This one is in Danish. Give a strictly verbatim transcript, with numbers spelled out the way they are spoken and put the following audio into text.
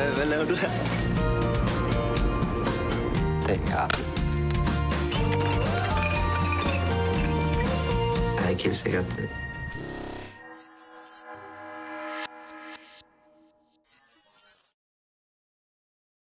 Hvad, hvad laver du her? Det er Jeg er ikke helt sikker, at det